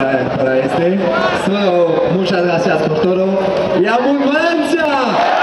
para este. So, muchas gracias por todo y ¡abundancia!